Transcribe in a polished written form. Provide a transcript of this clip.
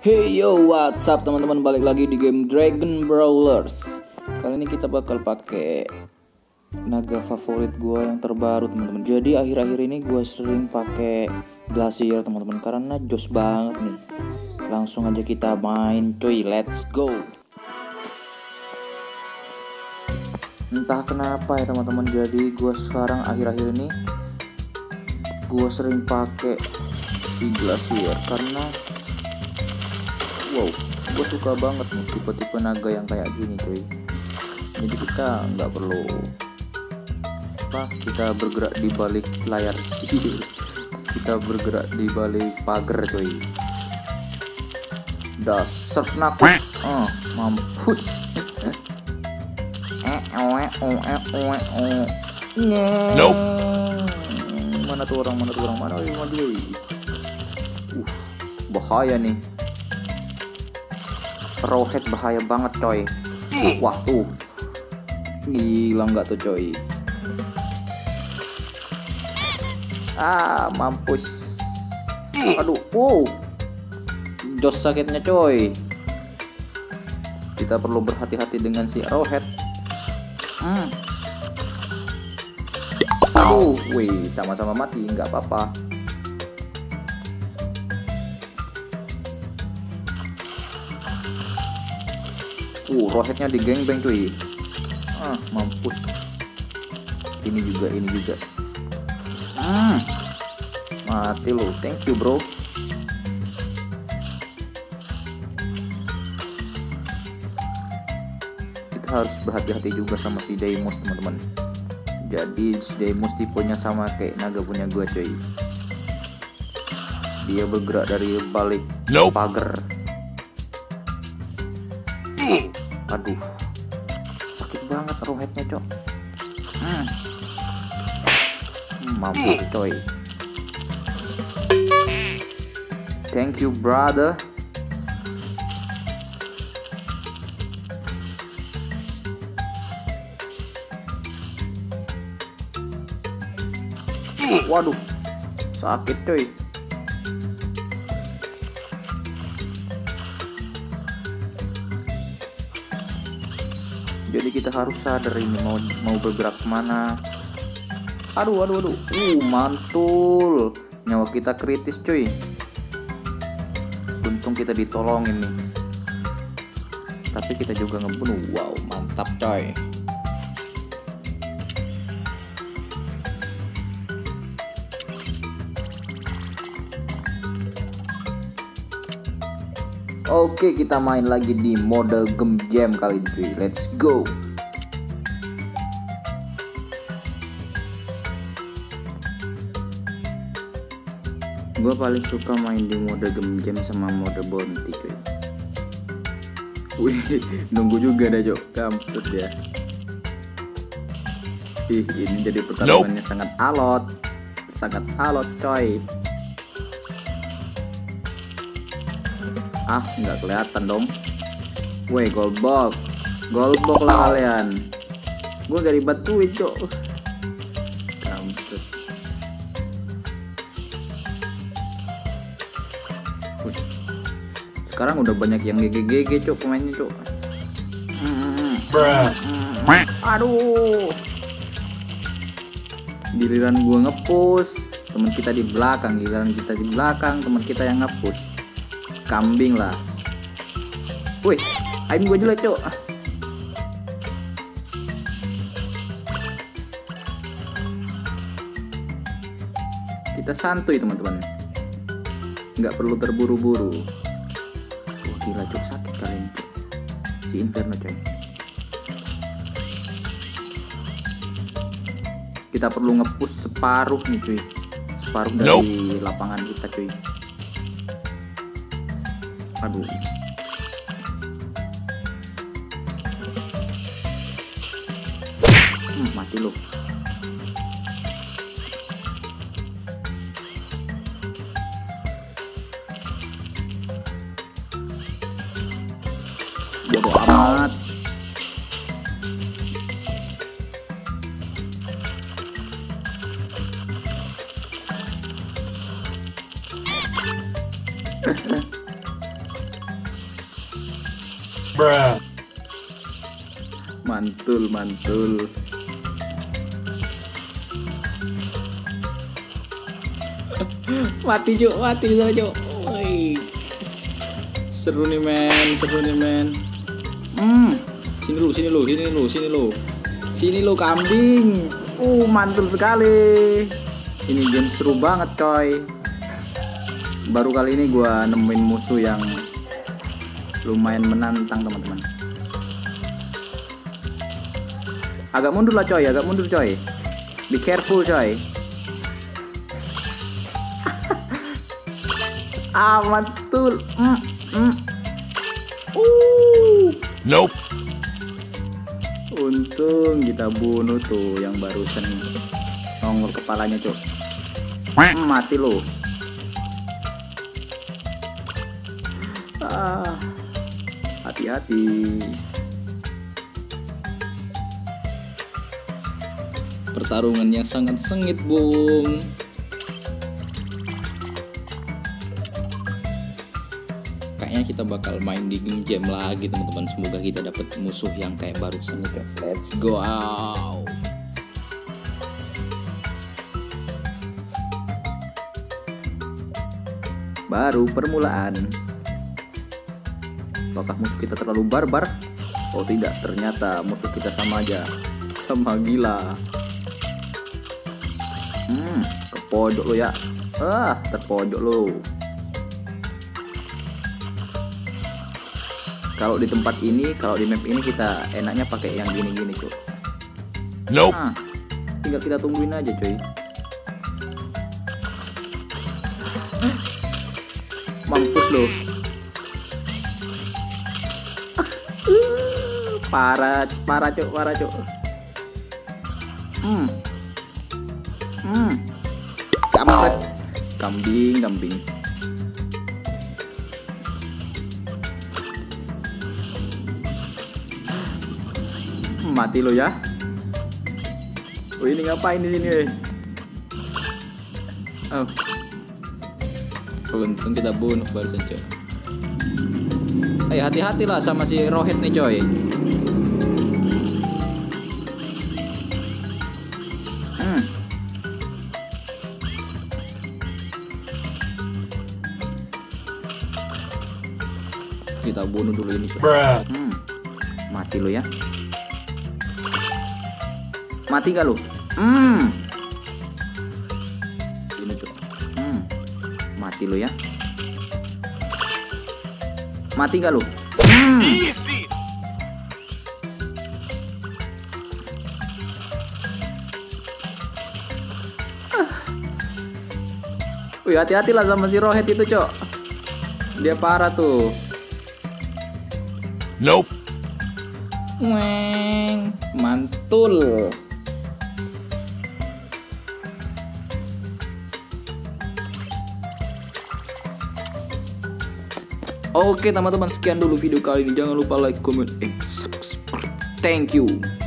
Hey yo, what's up teman-teman, balik lagi di game Dragon Brawlers. Kali ini kita bakal pakai naga favorit gue yang terbaru teman-teman. Jadi akhir-akhir ini gue sering pakai Glacier teman-teman, karena jos banget nih. Langsung aja kita main cuy, let's go. Entah kenapa ya teman-teman, jadi gue sekarang akhir-akhir ini gue sering pakai si Glacier karena wow, gue suka banget nih tipe-tipe naga yang kayak gini cuy. Jadi kita nggak perlu kita bergerak di balik layar sih, kita bergerak di balik pagar cuy. Dasar nakut, mampus. Nope. Mana tuh orang, mana bahaya nih. Rowhead bahaya banget coy. Wah tuh, gila nggak tuh coy. Mampus. Aduh, jos sakitnya coy. Kita perlu berhati-hati dengan si Rowhead. Aduh, wih, sama-sama mati, nggak apa-apa. Rowheadnya di gangbang cuy. Mampus. Ini juga. Mati lo. Thank you bro. Kita harus berhati-hati juga sama si Deimos teman-teman. Jadi si Deimos tipenya sama kayak naga punya gua cuy. Dia bergerak dari balik pagar. Aduh, sakit banget Rowheadnya cok. Mampus coy. Thank you brother. Waduh, sakit coy. Jadi kita harus sadar ini mau bergerak kemana. Aduh. Mantul. Nyawa kita kritis cuy. Untung kita ditolongin nih. Tapi kita juga ngebunuh. Wow, mantap coy. Oke, kita main lagi di mode game jam kali ini cuy. Let's go. Gue paling suka main di mode game jam sama mode bounty cuy. Wih, nunggu juga dah cok. Kampus ya. Ini jadi pertarungannya sangat alot coy. Nggak kelihatan dong. Woi, goldbox lah kalian. Gue gak dibantuin cok. Kampus. Sekarang udah banyak yang GG cok pemainnya cok. Aduh. Giliran gue ngepush, teman kita di belakang. Teman kita yang ngepush. Kambing lah. Wih, aim gue jelek cok. Kita santuy teman-teman, nggak perlu terburu-buru. Gila cok, sakit kali ini cok. Si Inferno coy. Kita perlu nge-push separuh nih cuy. Separuh dari lapangan kita cuy. Aduh. Mati lo. Bodo amat. Mantul, mantul. Mati Cuk, mati di sana Cuk. Woi. Seru nih men, seru nih men. Sini lu, sini lu, sini lu, sini lu. Sini lu kambing. Mantul sekali. Ini game seru banget coy. Baru kali ini gua nemuin musuh yang lumayan menantang teman-teman. Agak mundur lah coy, agak mundur coy. Be careful coy. Mantul. Nope. Untung kita bunuh tuh yang barusan nongol kepalanya cok. Mati lo. Hati-hati. Pertarungannya sangat sengit bung. Kayaknya kita bakal main di game jam lagi teman-teman. Semoga kita dapat musuh yang kayak barusan itu. Let's go out. Baru permulaan. Apakah musuh kita terlalu barbar? Oh tidak, ternyata musuh kita sama aja. Sama gila. Ke pojok lo ya. Terpojok lo. Kalau di tempat ini, kalau di map ini kita enaknya pakai yang gini-gini cuy. Nope. Tinggal kita tungguin aja cuy. Mampus loh. Parah cuk, parah cuk. Kampret. Kambing. Mati lo ya. Ini ngapain di sini? Untung kita bunuh barusan coy. Hati-hati lah sama si Rohit nih coy. Kita bunuh dulu ini coy. Mati lo ya. Mati gak lu? Ini tuh. Mati lu ya. Mati gak lu? Easy. Wih, hati-hati lah sama si Rohit itu, Cok. Dia parah tuh. Nope. Mantul. Oke teman-teman, sekian dulu video kali ini. Jangan lupa like, comment, subscribe. Thank you.